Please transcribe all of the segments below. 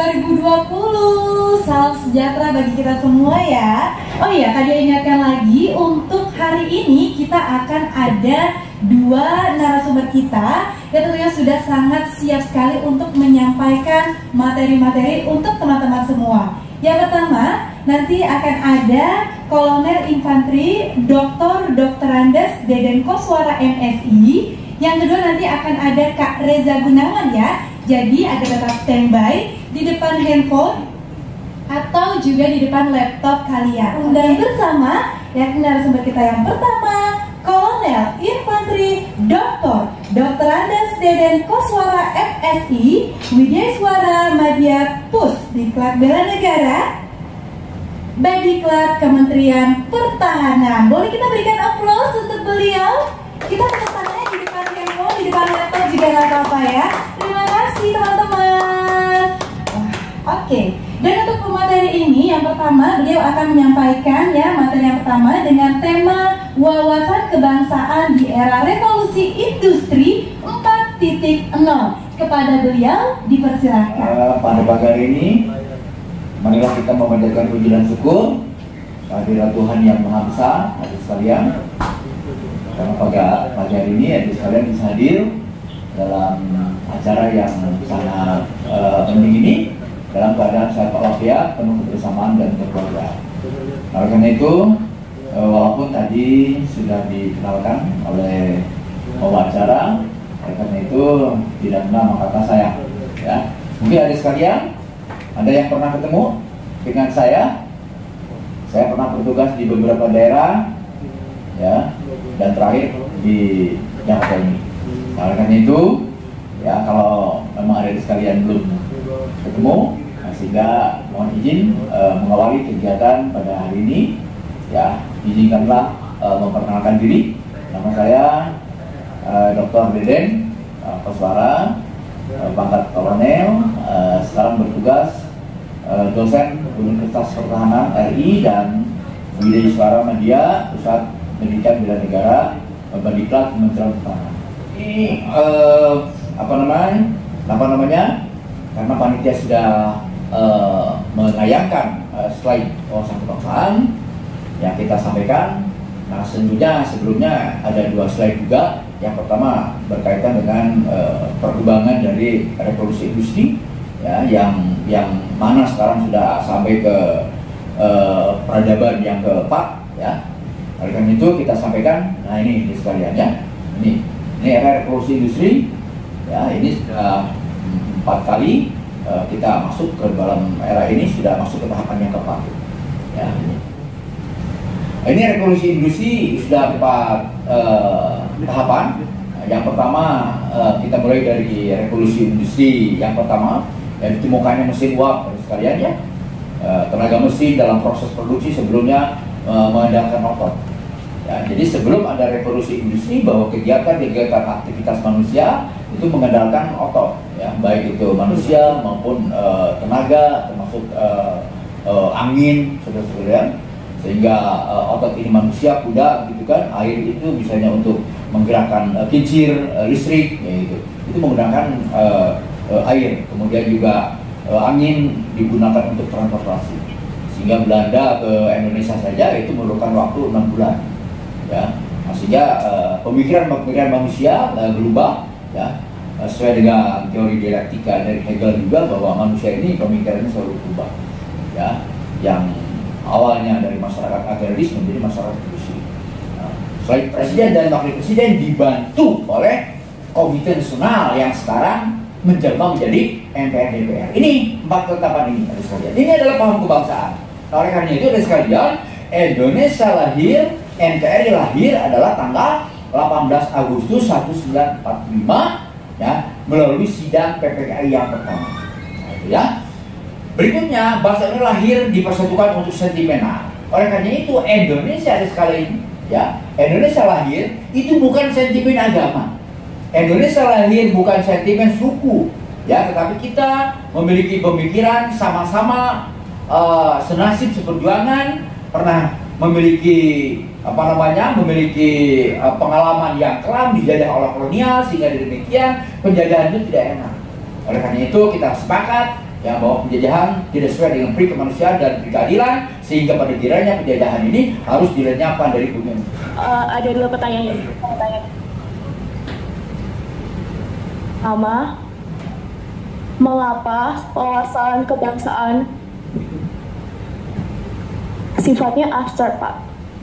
2020. Salam sejahtera bagi kita semua ya. Oh iya, tadi ingatkan lagi untuk hari ini kita akan ada dua narasumber kita yang tentunya sudah sangat siap sekali untuk menyampaikan materi-materi untuk teman-teman semua. Yang pertama, nanti akan ada Kolonel Infanteri Dr. Andes Deden Koswara MSI. Yang kedua nanti akan ada Kak Reza Gunawan ya. Jadi agar tetap standby di depan handphone atau juga di depan laptop kalian. Dan bersama yakni narasumber kita yang pertama, Kolonel Infanteri Dr. Andes Deden Koswara MSI, Widyaswara Madya Pus Diklat Bela Negara, Badiklat Kementerian Pertahanan. Boleh kita berikan aplaus untuk beliau? Kita tepuk tangannya di depan handphone, di depan laptop juga nggak apa-apa ya. Terima kasih teman-teman. Oke. Dan untuk pemateri ini yang pertama beliau akan menyampaikan ya materi yang pertama dengan tema wawasan kebangsaan di era revolusi industri 4.0. Kepada beliau dipersilakan. Pada pagi hari ini marilah kita memanjatkan puji dan syukur kehadirat Tuhan yang Maha Besar, adik sekalian. Karena pagi hari ini adik sekalian bisa hadir dalam acara yang sangat penting ini dalam keadaan sehat walafiat, penuh kebersamaan dan kekeluargaan. Oleh karena itu, walaupun tadi sudah dikenalkan oleh wawancara, oleh karena itu tidak menambah kata saya. Ya, mungkin adik sekalian, ada yang pernah ketemu dengan saya. Saya pernah bertugas di beberapa daerah, ya, dan terakhir di Jakarta ini. Oleh karena itu, ya kalau memang ada sekalian belum ketemu, sehingga mohon izin mengawali kegiatan pada hari ini. Ya, izinkanlah memperkenalkan diri. Nama saya Dr. Deden Koswara, pangkat kolonel, sekarang bertugas dosen Universitas Pertahanan RI dan Widyaswara Madya Pusat Pendidikan Bela Negara, Badiklat Kementerian Pertahanan. Ini apa namanya? Karena panitia sudah menayangkan slide wawasan kebangsaan yang kita sampaikan. Nah, sebelumnya ada dua slide juga. Yang pertama berkaitan dengan perkembangan dari revolusi industri, ya, yang mana sekarang sudah sampai ke peradaban yang keempat, ya. Oleh karena itu kita sampaikan. Nah, ini sekalian ya. Ini era revolusi industri, ya. Ini sudah 4 kali kita masuk ke dalam era ini, sudah masuk ke tahapan yang keempat. Ya. Ini revolusi industri sudah 4 tahapan. Yang pertama kita mulai dari revolusi industri yang pertama, yang ditemukannya mesin uap sekalian ya. Tenaga mesin dalam proses produksi sebelumnya mengandalkan otot. Ya, jadi sebelum ada revolusi industri, bahwa kegiatan aktivitas manusia itu mengandalkan otot, ya, baik itu manusia maupun tenaga, termasuk angin, saudara-saudara. Sehingga otot ini manusia, kuda, gitu kan. Air itu misalnya untuk menggerakkan kincir listrik, ya, itu menggunakan air. Kemudian juga angin digunakan untuk transportasi. Sehingga Belanda ke Indonesia saja itu memerlukan waktu 6 bulan. Ya, sehingga pemikiran manusia berubah, ya, sesuai dengan teori dialektika dari Hegel juga, bahwa manusia ini pemikirannya selalu berubah, ya, yang awalnya dari masyarakat agraris menjadi masyarakat industri. Nah, selain presiden dan wakil presiden dibantu oleh Komite Nasional yang sekarang menjelma menjadi MPR DPR. Ini 4 ketetapan ini, ada sekalian. Ini adalah paham kebangsaan. Nah, oleh karena itu ada sekalian, Indonesia lahir, NKRI lahir adalah tanggal 18 Agustus 1945, ya, melalui sidang PPKI yang pertama. Nah, itu ya. Berikutnya, bangsa ini lahir dipersatukan untuk sentimenal. Oleh karena itu, Indonesia ada sekali, ya, Indonesia lahir itu bukan sentimen agama. Indonesia lahir bukan sentimen suku, ya, tetapi kita memiliki pemikiran sama-sama senasib seperjuangan, pernah memiliki pengalaman yang kelam dijajah oleh kolonial, sehingga demikian penjajahan itu tidak enak. Oleh karena itu kita sepakat ya, bahwa penjajahan tidak sesuai dengan pri kemanusiaan dan pri keadilan, sehingga pada kiranya penjajahan ini harus dilenyapkan dari bumi. Ada dua pertanyaan. Pertama, mengapa wawasan kebangsaan sifatnya abstrak, Pak?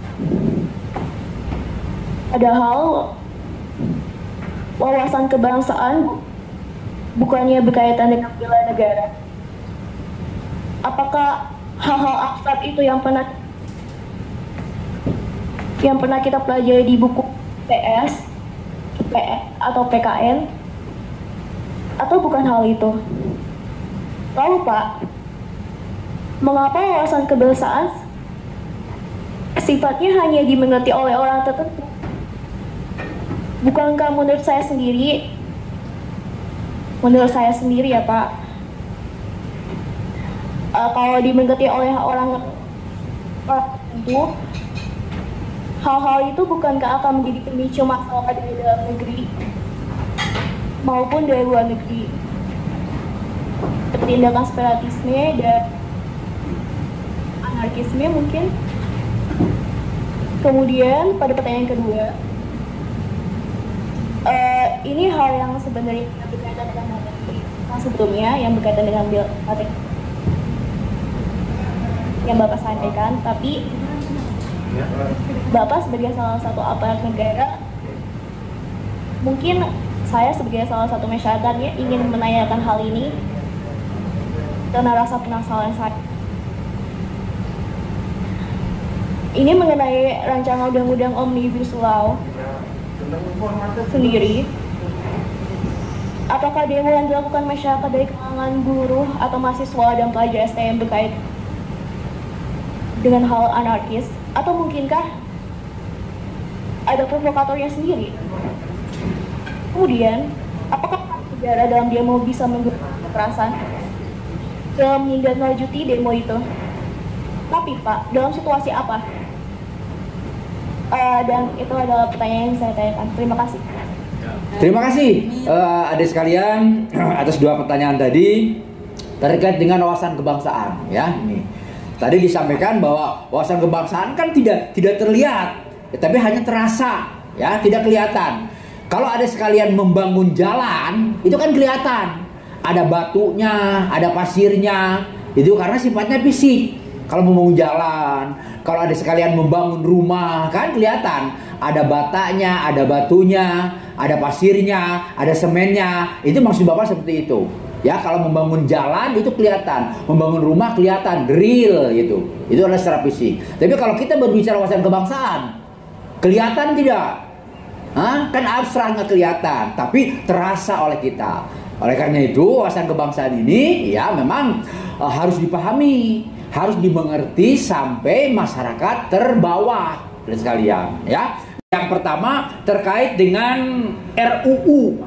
Padahal wawasan kebangsaan bukannya berkaitan dengan bela negara. Apakah hal-hal abstrak itu yang pernah kita pelajari di buku PS, atau PKN, atau bukan hal itu? Lalu Pak, mengapa wawasan kebangsaan sifatnya hanya dimengerti oleh orang tertentu? Bukankah menurut saya sendiri ya Pak, kalau dimengerti oleh orang tertentu, hal-hal itu bukankah akan menjadi pemicu masalah dari dalam negeri maupun dari luar negeri, tindakan separatisme dan anarkisme mungkin. Kemudian pada pertanyaan kedua, ini hal yang sebenarnya berkaitan dengan materi yang sebelumnya, yang berkaitan dengan materi yang Bapak sampaikan, tapi Bapak sebagai salah satu aparat negara, mungkin saya sebagai salah satu masyarakatnya ingin menanyakan hal ini karena rasa penasaran saya. Ini mengenai rancangan undang-undang Omnibus Law sendiri. Apakah demo yang dilakukan masyarakat dari kalangan buruh atau mahasiswa dan pelajar STM berkait dengan hal anarkis, atau mungkinkah ada provokatornya sendiri? Kemudian, apakah negara dalam demo bisa menggunakan kekerasan dalam menindaklanjuti demo itu? Tapi Pak, dalam situasi apa? Dan itu adalah pertanyaan yang saya tanyakan. Terima kasih. Terima kasih adik sekalian atas dua pertanyaan tadi terkait dengan wawasan kebangsaan. Ya, ini tadi disampaikan bahwa wawasan kebangsaan kan tidak terlihat, tapi hanya terasa, ya, tidak kelihatan. Kalau ada sekalian membangun jalan, itu kan kelihatan. Ada batunya, ada pasirnya, itu karena sifatnya fisik. Kalau membangun jalan, kalau ada sekalian membangun rumah, kan kelihatan. Ada batanya, ada batunya, ada pasirnya, ada semennya. Itu maksud Bapak seperti itu. Ya, kalau membangun jalan itu kelihatan, membangun rumah kelihatan, real gitu. Itu adalah secara fisik. Tapi kalau kita berbicara wawasan kebangsaan, kelihatan tidak? Kan abstrak, nggak kelihatan, tapi terasa oleh kita. Oleh karena itu wawasan kebangsaan ini ya memang harus dipahami, harus dimengerti sampai masyarakat terbawah sekalian. Ya, yang pertama terkait dengan RUU,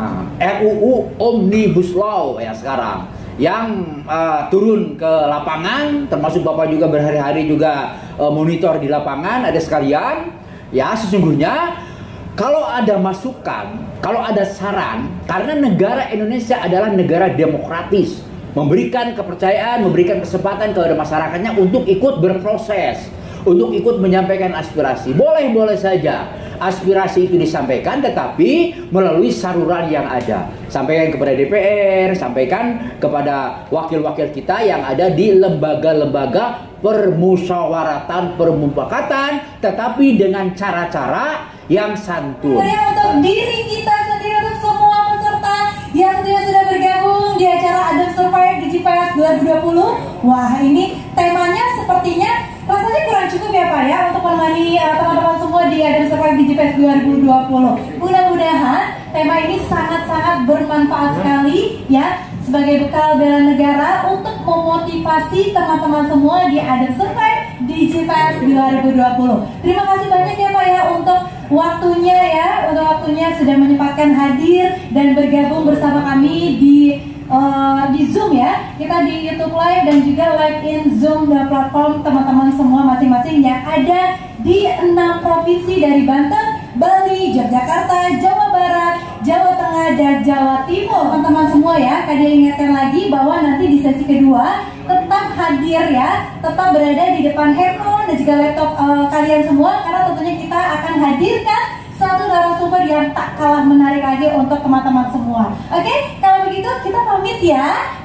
RUU Omnibus Law ya sekarang yang turun ke lapangan, termasuk Bapak juga berhari-hari juga monitor di lapangan. Ada sekalian, ya sesungguhnya kalau ada masukan, kalau ada saran, karena negara Indonesia adalah negara demokratis, memberikan kepercayaan, memberikan kesempatan kepada masyarakatnya untuk ikut berproses, untuk ikut menyampaikan aspirasi. Boleh-boleh saja aspirasi itu disampaikan, tetapi melalui saluran yang ada. Sampaikan kepada DPR, sampaikan kepada wakil-wakil kita yang ada di lembaga-lembaga permusyawaratan, permufakatan, tetapi dengan cara-cara yang santun. Untuk diri kita sendiri, untuk semua peserta yang sudah bergabung di acara Adem Survive DigiFest 2020. Wah, ini temanya sepertinya rasanya kurang cukup ya Pak ya untuk menemani teman-teman semua di Adem Survive DigiFest 2020. Mudah-mudahan tema ini sangat-sangat bermanfaat sekali ya sebagai bekal bela negara untuk memotivasi teman-teman semua di Adem Survive DigiFest 2020. Terima kasih banyak ya Pak ya untuk waktunya sudah menyempatkan hadir dan bergabung bersama kami di Zoom ya. Kita di YouTube Live dan juga live in Zoom dan platform teman-teman semua masing-masing yang ada di 6 provinsi dari Banten, Bali, Yogyakarta, Jawa Barat, Jawa Tengah, ada Jawa Timur. Teman-teman semua ya, Kak Dia ingatkan lagi bahwa nanti di sesi kedua tetap hadir ya, tetap berada di depan handphone dan juga laptop kalian semua, karena tentunya kita akan hadirkan satu narasumber yang tak kalah menarik lagi untuk teman-teman semua. Oke, kalau begitu kita pamit ya.